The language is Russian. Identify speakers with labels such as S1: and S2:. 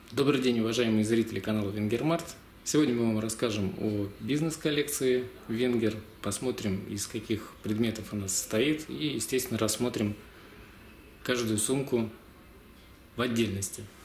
S1: Добрый день, уважаемые зрители канала Венгермарт. Сегодня мы вам расскажем о бизнес-коллекции Венгер, посмотрим, из каких предметов она состоит и, естественно, рассмотрим каждую сумку в отдельности.